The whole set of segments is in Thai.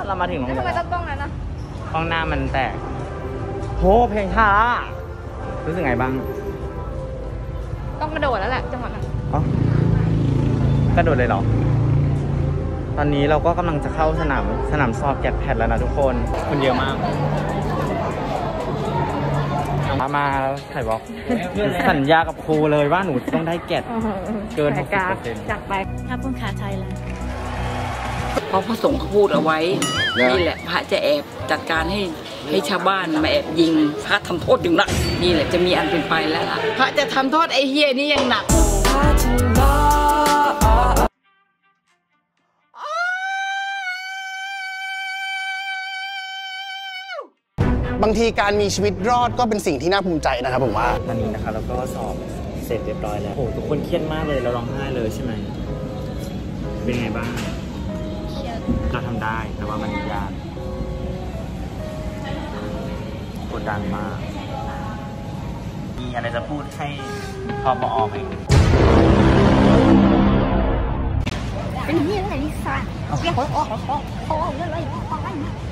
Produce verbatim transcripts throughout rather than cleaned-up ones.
เรามาถึงโรงเรียนทำไมต้องกล้องนั้นนะกล้องหน้ามันแตกโหเพลงช้ารู้สึกไงบ้างต้องกระโดดแล้วแหละจังหวะนั้นอ๋อกระโดดเลยเหรอตอนนี้เราก็กำลังจะเข้าสนามสนามสอบแกดแพดแล้วนะทุกคนคนเยอะมากมามาถ่ายบล็อกสัญญากับครูเลยว่าหนูต้องได้แกดเกินหกสิบเปอร์เซ็นต์จากไปถ้าพุ่งขาไทยแล้วเพราะพระสงฆ์เขาพูดเอาไว้นี่แหละพระจะแอบจัดการให้ให้ชาวบ้านมาแอบยิงพระทำโทษอย่างหนักนี่แหละจะมีอันเป็นไปแล้วล่ะพระจะทำโทษไอ้เฮียนี่ยังหนักบางทีการมีชีวิตรอดก็เป็นสิ่งที่น่าภูมิใจนะครับผมว่าตอนนี้นะคะเราก็สอบเสร็จเรียบร้อยแล้วโอ้ทุกคนเครียดมากเลยเราร้องไห้เลยใช่ไหมเป็นไงบ้างเราทำได้แต่ว่ามันยากกดดันมากมีอะไรจะพูดให้พอบอกไหมเป็นที่อะไรนี่ซ่าเรียกโอ้โหโอ้โหโอ้โหเรื่องอะไรอะไร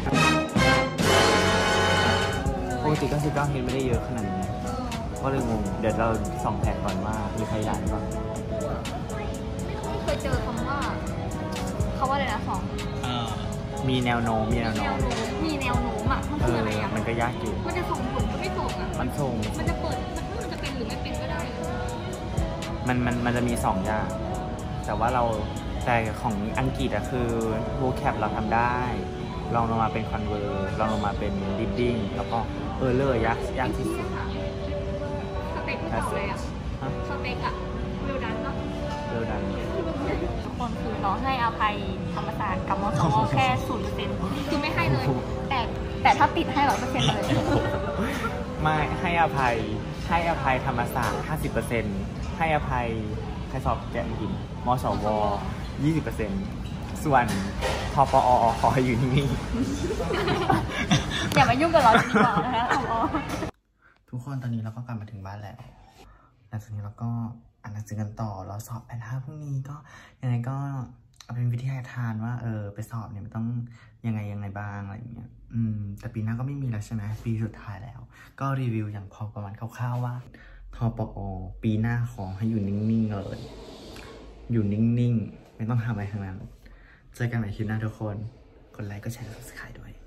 ปกติก็สิบเก้าเฮดไม่ได้เยอะขนาดนี้ก็เลยงงเดี๋ยวเราส่องแผนก่อนว่ามีใครด่าบ้างไม่เคยเจอคำว่าเขาว่าอะไรนะสองมีแนวโน้มมีแนวโน้มมีแนวโน้มอ่ะมันคืออะไรอ่ะมันก็ยากอยู่มันจะส่งผลก็ไม่ส่งอ่ะมันส่งมันจะเปิดมันจะเป็นหรือไม่เป็นก็ได้มันมันมันจะมีสองอย่างแต่ว่าเราแต่ของอังกฤษอะคือ vocab เราทำได้ลองลงมาเป็น convert ลองลงมาเป็น reading แล้วก็เออเลอร์ยากยากที่สุดสเปกก็บอกเลยอ่ะสเปกอ่ะเวลดันเนาะเวลดันทุกคนคือน้องให้อภัยธรรมศาสตร์กับมสวแค่ศูนย์เปอร์เซ็นต์คือไม่ให้เลยแต่แต่ถ้าติดให้ร้อยเปอร์เซ็นต์เลยไม่ให้อภัยให้อภัยธรรมศาสตร์ ห้าสิบเปอร์เซ็นต์ ให้อภัยใครสอบแกะหินมสว ยี่สิบเปอร์เซ็นต์ ส่วนทปอขอให้อยู่ที่นี่อย่ามายุ่งกับเราดีกว่านะคะทุกคนตอนนี้เราก็กลับมาถึงบ้านแล้วหลังจากนี้เราก็อ่านหนังสือกันต่อเราสอบแพทห้าพรุ่งนี้ก็ยังไงก็เอาเป็นวิทยาทานว่าเออไปสอบเนี่ยมันต้องยังไงยังไงบ้างอะไรอย่างเงี้ยอืมแต่ปีหน้าก็ไม่มีแล้วใช่ไหมปีสุดท้ายแล้วก็รีวิวอย่างพอประมาณคร่าวๆว่าทปอปีหน้าขอให้อยู่นิ่งๆเลยอยู่นิ่งๆไม่ต้องทำอะไรทั้งนั้นเจอกันใหม่คลิปหน้าทุกคนกดไลค์กดแชร์ ซับสไครบ์ ด้วย